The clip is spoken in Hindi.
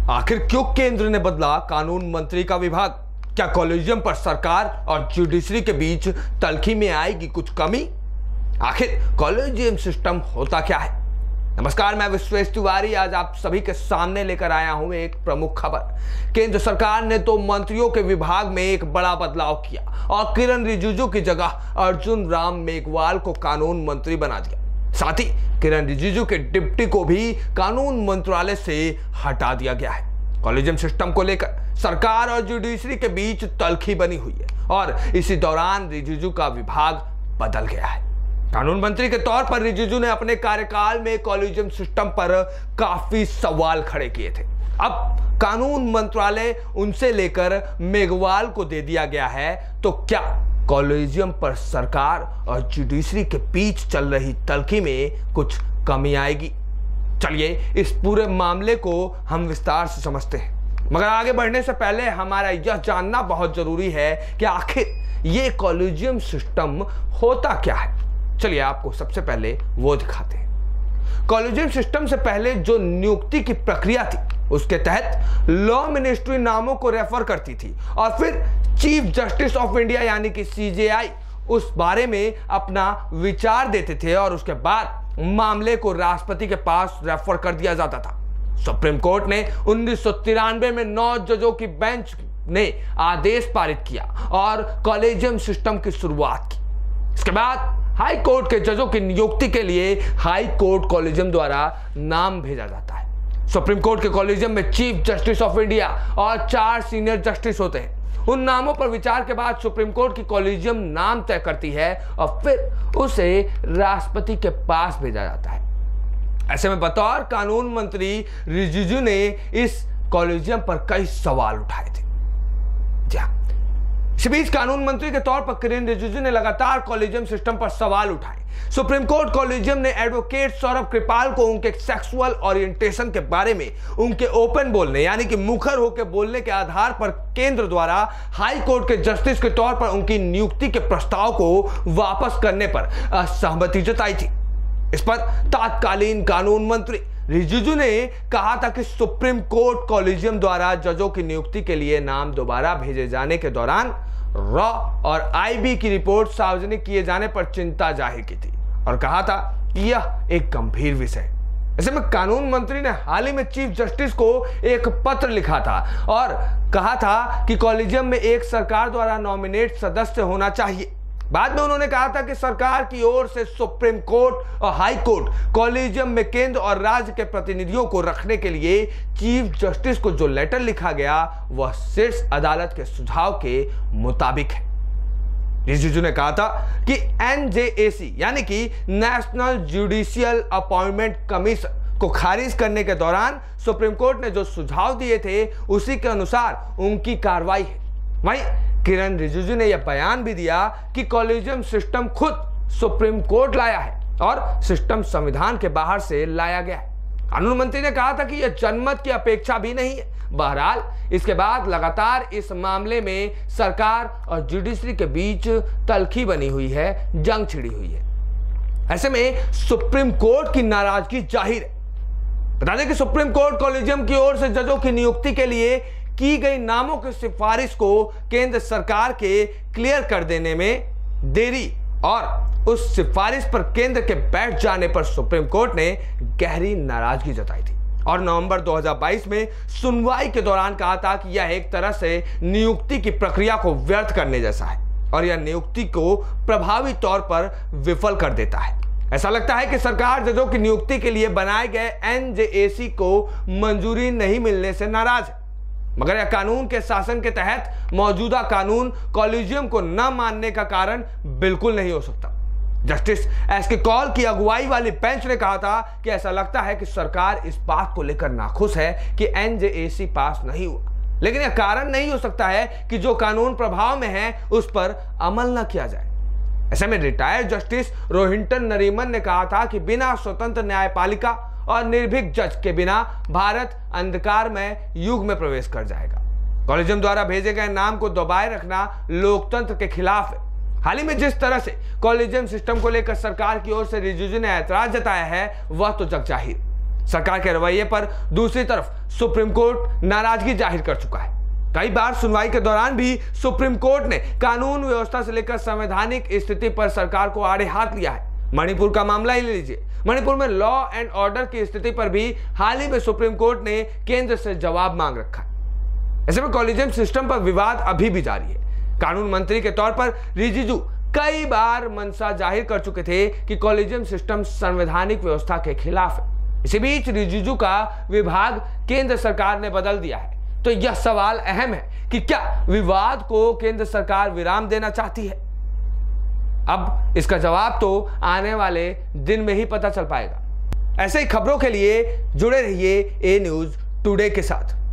आखिर क्यों केंद्र ने बदला कानून मंत्री का विभाग? क्या कॉलेजियम पर सरकार और जुडिशरी के बीच तल्खी में आएगी कुछ कमी? आखिर कॉलेजियम सिस्टम होता क्या है? नमस्कार, मैं विश्वेश तिवारी आज आप सभी के सामने लेकर आया हूं एक प्रमुख खबर। केंद्र सरकार ने तो मंत्रियों के विभाग में एक बड़ा बदलाव किया और किरण रिजिजू की जगह अर्जुन राम मेघवाल को कानून मंत्री बना दिया। साथ ही किरण रिजिजू के डिप्टी को भी कानून मंत्रालय से हटा दिया गया है। कॉलेजियम सिस्टम को लेकर सरकार और जुडिशरी के बीच तल्खी बनी हुई है और इसी दौरान रिजिजू का विभाग बदल गया है। कानून मंत्री के तौर पर रिजिजू ने अपने कार्यकाल में कॉलेजियम सिस्टम पर काफी सवाल खड़े किए थे। अब कानून मंत्रालय उनसे लेकर मेघवाल को दे दिया गया है, तो क्या कॉलेजियम पर सरकार और जुडिशरी के बीच चल रही तल्खी में कुछ कमी आएगी? चलिए इस पूरे मामले को हम विस्तार से समझते हैं, मगर आगे बढ़ने से पहले हमारा यह जानना बहुत जरूरी है कि आखिर ये कॉलेजियम सिस्टम होता क्या है। चलिए आपको सबसे पहले वो दिखाते हैं। कॉलेजियम सिस्टम से पहले जो नियुक्ति की प्रक्रिया थी, उसके तहत लॉ मिनिस्ट्री नामों को रेफर करती थी और फिर चीफ जस्टिस ऑफ इंडिया यानी कि सीजेआई उस बारे में अपना विचार देते थे और उसके बाद मामले को राष्ट्रपति के पास रेफर कर दिया जाता था। सुप्रीम कोर्ट ने 1993 में 9 जजों की बेंच ने आदेश पारित किया और कॉलेजियम सिस्टम की शुरुआत की। इसके बाद हाई कोर्ट के जजों की नियुक्ति के लिए हाई कोर्ट कॉलेजियम द्वारा नाम भेजा जाता है। सुप्रीम कोर्ट के कॉलेजियम में चीफ जस्टिस ऑफ इंडिया और 4 सीनियर जस्टिस होते हैं। उन नामों पर विचार के बाद सुप्रीम कोर्ट की कॉलेजियम नाम तय करती है और फिर उसे राष्ट्रपति के पास भेजा जाता है। ऐसे में बतौर कानून मंत्री रिजिजू ने इस कॉलेजियम पर कई सवाल उठाए थे। इस बीच कानून मंत्री के तौर पर किरण रिजिजू ने लगातार कॉलेजियम सिस्टम पर सवाल उठाए। सुप्रीम कोर्ट कॉलेजियम ने एडवोकेट सौरभ कृपाल को उनके सेक्सुअल ओरिएंटेशन के बारे में उनके ओपन बोलने यानी कि मुखर होकर बोलने के आधार पर केंद्र द्वारा हाई कोर्ट के जस्टिस के तौर पर उनकी नियुक्ति के प्रस्ताव को वापस करने पर असहमति जताई थी। इस पर तत्कालीन कानून मंत्री रिजिजू ने कहा था कि सुप्रीम कोर्ट कॉलेजियम द्वारा जजों की नियुक्ति के लिए नाम दोबारा भेजे जाने के दौरान रॉ और आईबी की रिपोर्ट सार्वजनिक किए जाने पर चिंता जाहिर की थी और कहा था कि यह एक गंभीर विषय है। ऐसे में कानून मंत्री ने हाल ही में चीफ जस्टिस को एक पत्र लिखा था और कहा था कि कॉलेजियम में एक सरकार द्वारा नॉमिनेट सदस्य होना चाहिए। बाद में उन्होंने कहा था कि सरकार की ओर से सुप्रीम कोर्ट और हाई कोर्ट कॉलेजियम में केंद्र और राज्य के प्रतिनिधियों को रखने के लिए चीफ जस्टिस को जो लेटर लिखा गया वह शीर्ष अदालत के सुझाव के मुताबिक है। रिजिजू ने कहा था कि NJAC यानी कि नेशनल जुडिशियल अपॉइंटमेंट कमीशन को खारिज करने के दौरान सुप्रीम कोर्ट ने जो सुझाव दिए थे उसी के अनुसार उनकी कार्रवाई है। वहीं किरण रिजिजू ने यह बयान भी दिया कि कॉलेजियम सिस्टम खुद सुप्रीम कोर्ट लाया है और सिस्टम संविधान के बाहर से लाया गया है। कानून मंत्री ने कहा था कि यह जनमत की अपेक्षा भी नहीं है। बहरहाल इसके बाद लगातार इस मामले में सरकार और जुडिशरी के बीच तल्खी बनी हुई है, जंग छिड़ी हुई है। ऐसे में सुप्रीम कोर्ट की नाराजगी जाहिर है। बता दें कि सुप्रीम कोर्ट कॉलेजियम की ओर से जजों की नियुक्ति के लिए की गई नामों की सिफारिश को केंद्र सरकार के क्लियर कर देने में देरी और उस सिफारिश पर केंद्र के बैठ जाने पर सुप्रीम कोर्ट ने गहरी नाराजगी जताई थी और नवंबर 2022 में सुनवाई के दौरान कहा था कि यह एक तरह से नियुक्ति की प्रक्रिया को व्यर्थ करने जैसा है और यह नियुक्ति को प्रभावी तौर पर विफल कर देता है। ऐसा लगता है कि सरकार जजों की नियुक्ति के लिए बनाए गए NJAC को मंजूरी नहीं मिलने से नाराज है, मगर यह कानून के शासन के तहत मौजूदा कानून कॉलेजियम को न मानने का कारण बिल्कुल नहीं हो सकता। जस्टिस एसके कौल की अगुवाई वाली बेंच ने कहा था कि ऐसा लगता है कि सरकार इस बात को लेकर नाखुश है कि NJAC पास नहीं हुआ, लेकिन यह कारण नहीं हो सकता है कि जो कानून प्रभाव में है उस पर अमल न किया जाए। ऐसे में रिटायर्ड जस्टिस रोहिंटन नरीमन ने कहा था कि बिना स्वतंत्र न्यायपालिका और निर्भीक जज के बिना भारत अंधकारमय युग में प्रवेश कर जाएगा। कॉलेजियम द्वारा भेजे गए नाम को दबाए रखना लोकतंत्र के खिलाफ है। हाल ही में जिस तरह से कॉलेजियम सिस्टम को लेकर सरकार की ओर से रिजिजू ने ऐतराज जताया है वह तो जगजाहिर। सरकार के रवैये पर दूसरी तरफ सुप्रीम कोर्ट नाराजगी जाहिर कर चुका है। कई बार सुनवाई के दौरान भी सुप्रीम कोर्ट ने कानून व्यवस्था से लेकर संवैधानिक स्थिति पर सरकार को आड़े हाथ लिया है। मणिपुर का मामला ही ले लीजिए। मणिपुर में लॉ एंड ऑर्डर की स्थिति पर भी हाल ही में सुप्रीम कोर्ट ने केंद्र से जवाब मांग रखा है। ऐसे में कॉलेजियम सिस्टम पर विवाद अभी भी जारी है। कानून मंत्री के तौर पर रिजिजू कई बार मंशा जाहिर कर चुके थे कि कॉलेजियम सिस्टम संवैधानिक व्यवस्था के खिलाफ है। इसी बीच रिजिजू का विभाग केंद्र सरकार ने बदल दिया है। तो यह सवाल अहम है कि क्या विवाद को केंद्र सरकार विराम देना चाहती है? अब इसका जवाब तो आने वाले दिन में ही पता चल पाएगा। ऐसे ही खबरों के लिए जुड़े रहिए ए न्यूज़ टुडे के साथ।